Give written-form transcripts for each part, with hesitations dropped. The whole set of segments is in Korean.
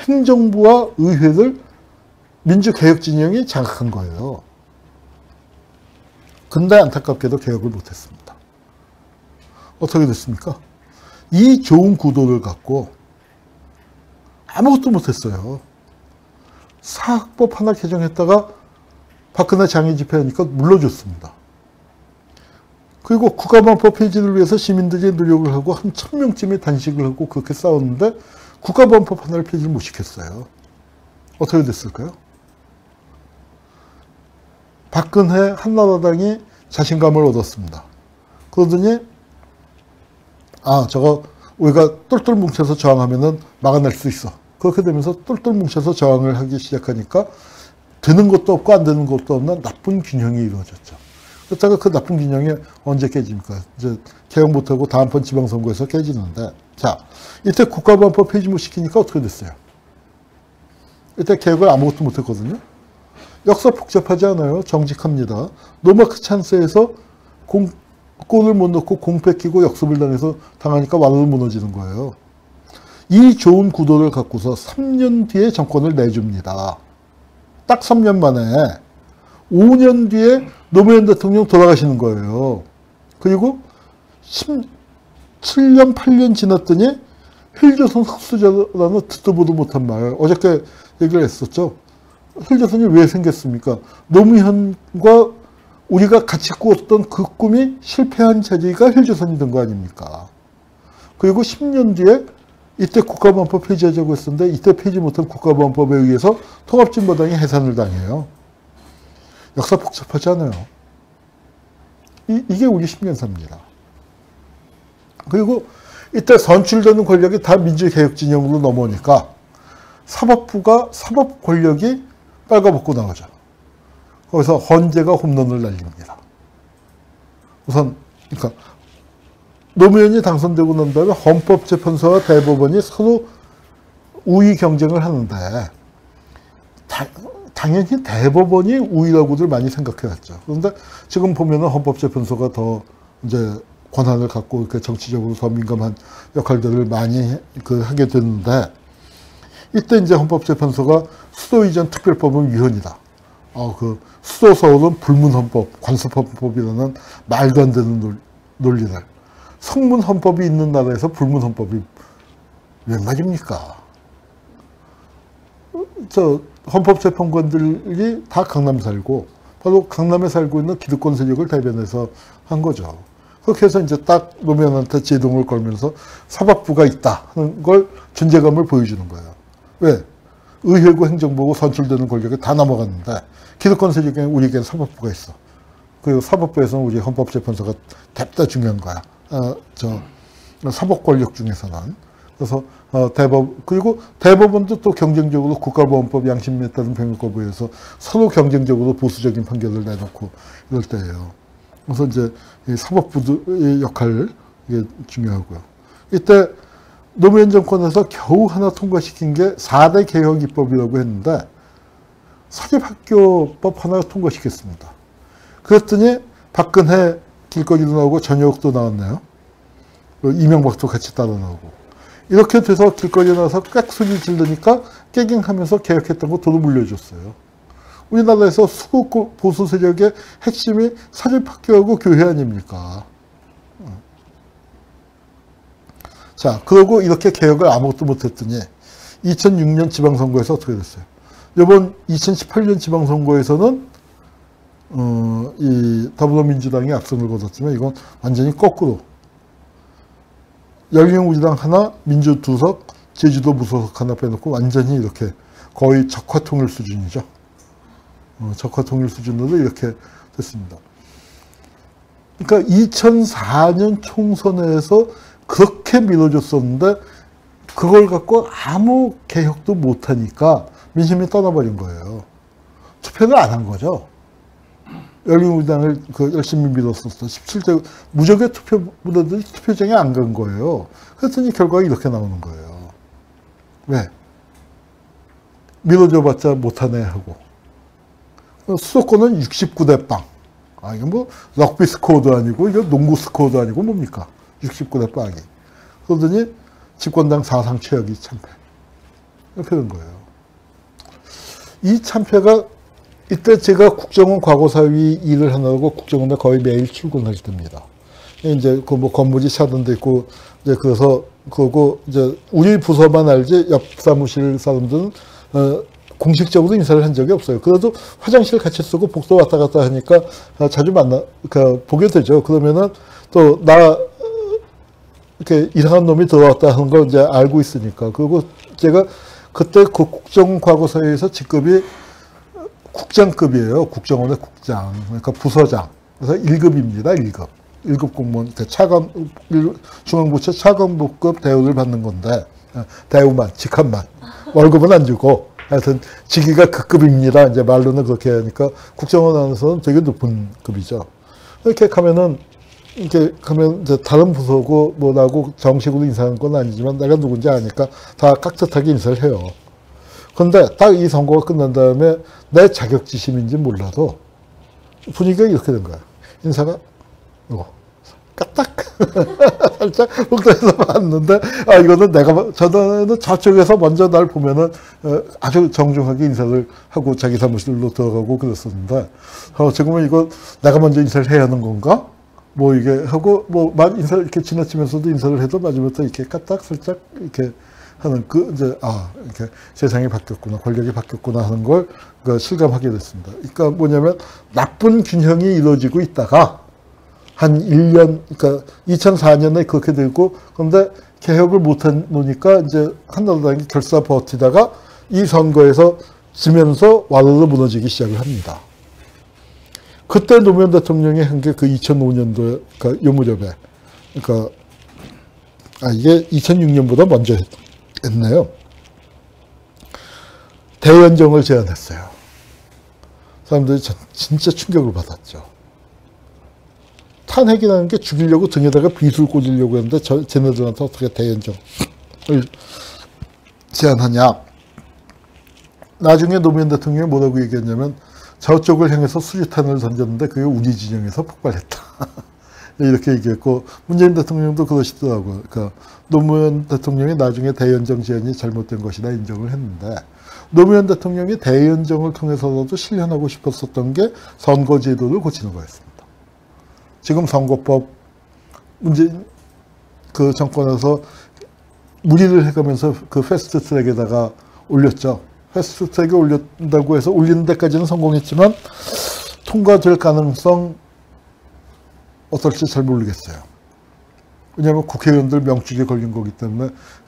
행정부와 의회를 민주개혁 진영이 장악한 거예요. 근데 안타깝게도 개혁을 못했습니다. 어떻게 됐습니까? 이 좋은 구도를 갖고 아무것도 못했어요. 사학법 하나 개정했다가 박근혜 장애 집회하니까 물러줬습니다. 그리고 국가보안법 폐지를 위해서 시민들이 노력을 하고 한 1000명쯤의 단식을 하고 그렇게 싸웠는데 국가보안법 하나를 폐지를 못 시켰어요. 어떻게 됐을까요? 박근혜 한나라당이 자신감을 얻었습니다. 그러더니 저거 우리가 똘똘 뭉쳐서 저항하면은 막아낼 수 있어. 그렇게 되면서 똘똘 뭉쳐서 저항을 하기 시작하니까 되는 것도 없고 안 되는 것도 없는 나쁜 균형이 이루어졌죠. 그렇다가 그 나쁜 균형이 언제 깨집니까? 이제 개혁 못하고 다음번 지방선거에서 깨지는데, 자, 이때 국가보안법 폐지 못 시키니까 어떻게 됐어요? 이때 개혁을 아무것도 못했거든요. 역사 복잡하지 않아요. 정직합니다. 노마크 찬스에서 골을 못 넣고 공 뺏기고 역습을 당해서 당하니까 완으로 무너지는 거예요. 이 좋은 구도를 갖고서 3년 뒤에 정권을 내줍니다. 딱 3년 만에 5년 뒤에 노무현 대통령 돌아가시는 거예요. 그리고 7년, 8년 지났더니 힐조선 흑수저라는 듣도 보도 못한 말, 어저께 얘기를 했었죠. 힐조선이 왜 생겼습니까? 노무현과 우리가 같이 꾸었던 그 꿈이 실패한 자리가 힐조선이 된 거 아닙니까? 그리고 10년 뒤에 이때 국가보안법 폐지하자고 했었는데 이때 폐지 못한 국가보안법에 의해서 통합진보당이 해산을 당해요. 역사 복잡하지 않아요. 이게 우리 10년사입니다. 그리고 이때 선출되는 권력이 다 민주개혁 진영으로 넘어오니까 사법부가 사법 권력이 빨가벗고 나오죠. 거기서 헌재가 홈런을 날립니다. 우선 그러니까 노무현이 당선되고 난 다음에 헌법재판소와 대법원이 서로 우위 경쟁을 하는데 당연히 대법원이 우위라고들 많이 생각해왔죠. 그런데 지금 보면은 헌법재판소가 더 이제 권한을 갖고 이렇게 정치적으로 더 민감한 역할들을 많이 하게 됐는데, 이때 이제 헌법재판소가 수도 이전 특별법은 위헌이다. 수도 서울은 불문헌법, 관습헌법이라는 말도 안 되는 논리들. 성문헌법이 있는 나라에서 불문헌법이 웬 말입니까? 헌법재판관들이 다 강남 살고, 바로 강남에 살고 있는 기득권 세력을 대변해서 한 거죠. 그렇게 해서 이제 딱 노무현한테 제동을 걸면서 사법부가 있다 하는 걸 존재감을 보여주는 거예요. 왜? 의회고 행정부고 선출되는 권력이 다 넘어갔는데 기득권 세력에 우리에게는 사법부가 있어. 그리고 사법부에서는 우리 헌법재판소가 대단히 중요한 거야. 사법 권력 중에서는. 그래서 그리고 대법원도 또 경쟁적으로 국가보안법 양심에 따른 병역거부에서 서로 경쟁적으로 보수적인 판결을 내놓고 이럴 때예요. 그래서 이제 이 사법부의 역할, 이게 중요하고요. 이때 노무현 정권에서 겨우 하나 통과시킨 게 4대 개혁 입법이라고 했는데 사립학교법 하나 통과시켰습니다. 그랬더니 박근혜 길거리도 나오고 전효욱도 나왔네요. 이명박도 같이 따라 나오고. 이렇게 돼서 길거리에 나와서 꽥소리 지르니까 깨갱하면서 개혁했던 거 도로 물려줬어요. 우리나라에서 수국 보수 세력의 핵심이 사립학교하고 교회 아닙니까? 자, 그러고 이렇게 개혁을 아무것도 못했더니 2006년 지방선거에서 어떻게 됐어요? 이번 2018년 지방선거에서는 이 더불어민주당이 압승을 거뒀지만 이건 완전히 거꾸로 열린우리당 하나, 민주 2석, 제주도 무소속 하나 빼놓고 완전히 이렇게 거의 적화통일 수준이죠. 적화통일 수준으로 이렇게 됐습니다. 그러니까 2004년 총선에서 그렇게 밀어줬었는데 그걸 갖고 아무 개혁도 못하니까 민심이 떠나버린 거예요. 투표를 안 한 거죠. 열린우리당을 열심히 밀었었어. 17대 무적의 투표보다도 투표장에 안 간 거예요. 그랬더니 결과가 이렇게 나오는 거예요. 왜? 밀어줘봤자 못하네 하고. 수도권은 69대 빵. 이게 뭐 럭비 스코어도 아니고 이거 농구 스코어도 아니고 뭡니까? 69대 빵이. 그러더니 집권당 사상 최악의 참패. 이렇게 된 거예요. 이 참패가 이때 제가 국정원 과거사위 일을 하느라고 국정원에 거의 매일 출근할 때입니다. 이제 그 뭐 건물이 차던 데 있고 이제 그래서 그거 이제 우리 부서만 알지 옆 사무실 사람들은 공식적으로 인사를 한 적이 없어요. 그래도 화장실 같이 쓰고 복도 왔다 갔다 하니까 자주 보게 되죠. 그러면은 또 이렇게 이상한 놈이 들어왔다 하는 걸 이제 알고 있으니까. 그리고 제가 그때 그 국정원 과거사위에서 직급이 국장급이에요. 국정원의 국장. 그러니까 부서장. 그래서 1급입니다. 1급. 1급 공무원, 중앙부처 차관부급 대우를 받는 건데, 대우만, 직함만. 월급은 안 주고, 하여튼, 직위가 그 급입니다. 이제 말로는 그렇게 하니까, 국정원 안에서는 되게 높은 급이죠. 이렇게 가면은, 이렇게 가면 이제 다른 부서고 뭐라고 정식으로 인사하는 건 아니지만, 내가 누군지 아니까 다 깍듯하게 인사를 해요. 그런데 딱 이 선거가 끝난 다음에 내 자격지심인지 몰라도 분위기가 이렇게 된 거야. 인사가, 까딱 살짝 훅도해서 봤는데 이거는 저는 저쪽에서 먼저 날 보면은 아주 정중하게 인사를 하고 자기 사무실로 들어가고 그랬었는데 지금은 이거 내가 먼저 인사를 해야 하는 건가? 뭐 이게 하고 인사 이렇게 지나치면서도 인사를 해도 마지막부터 이렇게 까딱 살짝 이렇게 하는 이렇게 세상이 바뀌었구나, 권력이 바뀌었구나 하는 걸 실감하게 됐습니다. 그러니까 뭐냐면 나쁜 균형이 이루어지고 있다가 한 1년, 그러니까 2004년에 그렇게 되고, 그런데 개혁을 못하니까 이제 한나라당이 결사 버티다가 이 선거에서 지면서 와르르 무너지기 시작을 합니다. 그때 노무현 대통령이 한 게 그 2005년도, 그러니까 요 무렵에, 그러니까, 이게 2006년보다 먼저 했네요. 대연정을 제안했어요. 사람들이 진짜 충격을 받았죠. 탄핵이라는 게 죽이려고 등에다가 빗을 꽂으려고 했는데 쟤네들한테 어떻게 대연정을 제안하냐. 나중에 노무현 대통령이 뭐라고 얘기했냐면 저쪽을 향해서 수류탄을 던졌는데 그게 우리 진영에서 폭발했다. 이렇게 얘기했고 문재인 대통령도 그러시더라고요. 그러니까 노무현 대통령이 나중에 대연정 제안이 잘못된 것이다 인정을 했는데 노무현 대통령이 대연정을 통해서라도 실현하고 싶었었던 게 선거제도를 고치는 거였습니다. 지금 선거법 문재인 그 정권에서 무리를 해가면서 그 패스트트랙에다가 올렸죠. 패스트트랙에 올린다고 해서 올리는 데까지는 성공했지만 통과될 가능성 어떨지 잘 모르겠어요. 왜냐하면 국회의원들 명축에 걸린 거기 때문에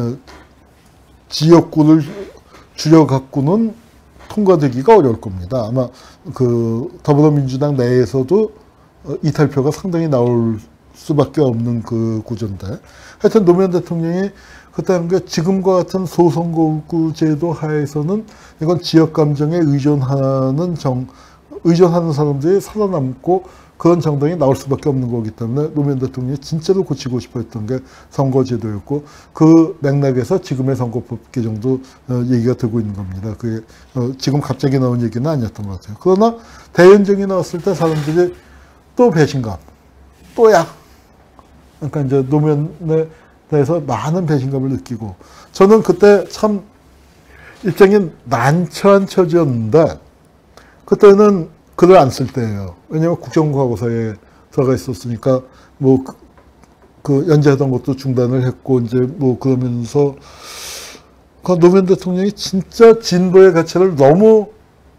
지역구를 줄여갖고는 통과되기가 어려울 겁니다. 아마 그 더불어민주당 내에서도 이탈표가 상당히 나올 수밖에 없는 그 구조인데 하여튼 노무현 대통령이 그때 한 게 지금과 같은 소선거구 제도 하에서는 이건 지역 감정에 의존하는 사람들이 살아남고 그런 정당이 나올 수밖에 없는 거기 때문에 노무현 대통령이 진짜로 고치고 싶어 했던 게 선거제도였고 그 맥락에서 지금의 선거법 개정도 얘기가 되고 있는 겁니다. 그게 지금 갑자기 나온 얘기는 아니었던 것 같아요. 그러나 대연정이 나왔을 때 사람들이 또 배신감, 또야. 그러니까 이제 노무현에 대해서 많은 배신감을 느끼고 저는 그때 참 입장이 난처한 처지였는데 그때는 글을 안 쓸 때예요. 왜냐하면 국정과거사에 들어가 있었으니까 뭐 그 연재하던 것도 중단을 했고 이제 뭐 그러면서 그 노무현 대통령이 진짜 진보의 가치를 너무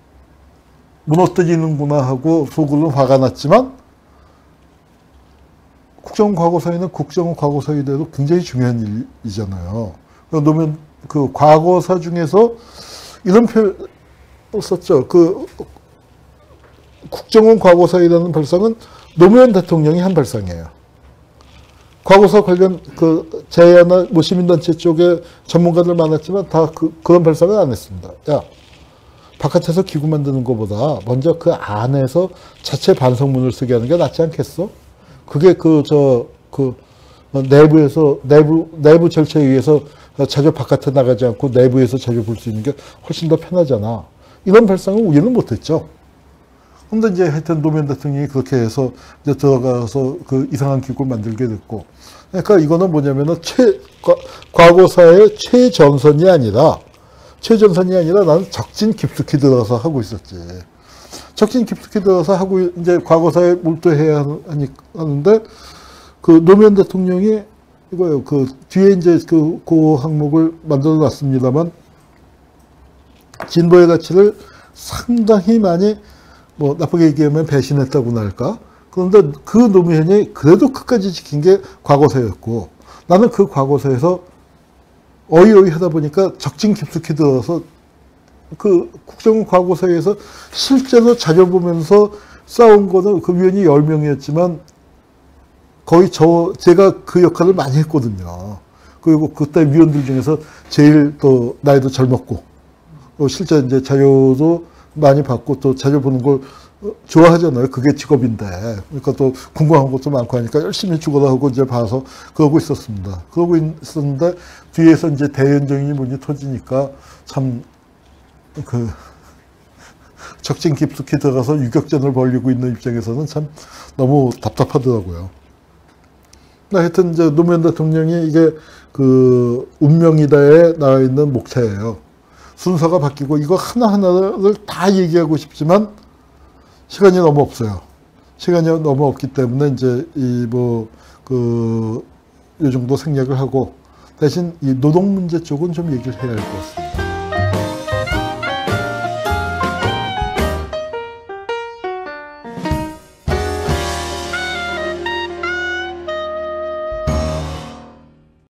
무너뜨리는구나 하고 속으로 화가 났지만 국정과거사위는 국정과거사위대로 굉장히 중요한 일이잖아요. 노무현 그 과거사 중에서 이런 표현을 썼죠. 그 국정원 과거사위라는 발상은 노무현 대통령이 한 발상이에요. 과거사 관련 그 재야나 뭐 시민단체 쪽에 전문가들 많았지만 다 그런 발상을 안 했습니다. 야, 바깥에서 기구 만드는 것보다 먼저 그 안에서 자체 반성문을 쓰게 하는 게 낫지 않겠어? 그게 내부 절차에 의해서 자주 바깥에 나가지 않고 내부에서 자주 볼 수 있는 게 훨씬 더 편하잖아. 이런 발상을 우리는 못했죠. 근데 이제 하여튼 노무현 대통령이 그렇게 해서 이제 들어가서 그 이상한 기구를 만들게 됐고. 그러니까 이거는 뭐냐면은 과거사의 최전선이 아니라 최전선이 아니라 나는 적진 깊숙이 들어가서 하고 있었지. 적진 깊숙이 들어가서 하고 이제 과거사에 몰두해야 하는데 그 노무현 대통령이 이거요. 그 뒤에 이제 그 항목을 만들어 놨습니다만 진보의 가치를 상당히 많이 뭐 나쁘게 얘기하면 배신했다고나 할까? 그런데 그 노무현이 그래도 끝까지 지킨 게 과거사였고 나는 그 과거사에서 어이어이 하다 보니까 적진 깊숙이 들어서 그 국정원 과거사에서 실제로 자료 보면서 싸운 거는 그 위원이 10명이었지만 거의 제가 그 역할을 많이 했거든요. 그리고 그때 위원들 중에서 제일 또 나이도 젊었고 실제 이제 자료도 많이 받고 또 자료 보는 걸 좋아하잖아요. 그게 직업인데. 그러니까 또 궁금한 것도 많고 하니까 열심히 죽어라 하고 이제 봐서 그러고 있었습니다. 그러고 있었는데 뒤에서 이제 대연정이 문이 터지니까 참 그 적진 깊숙이 들어가서 유격전을 벌이고 있는 입장에서는 참 너무 답답하더라고요. 하여튼 이제 노무현 대통령이 이게 그 운명이다에 나와 있는 목차예요. 순서가 바뀌고 이거 하나하나를 다 얘기하고 싶지만 시간이 너무 없어요. 시간이 너무 없기 때문에 이제 요 정도 생략을 하고 대신 이 노동 문제 쪽은 좀 얘기를 해야 할 것 같습니다.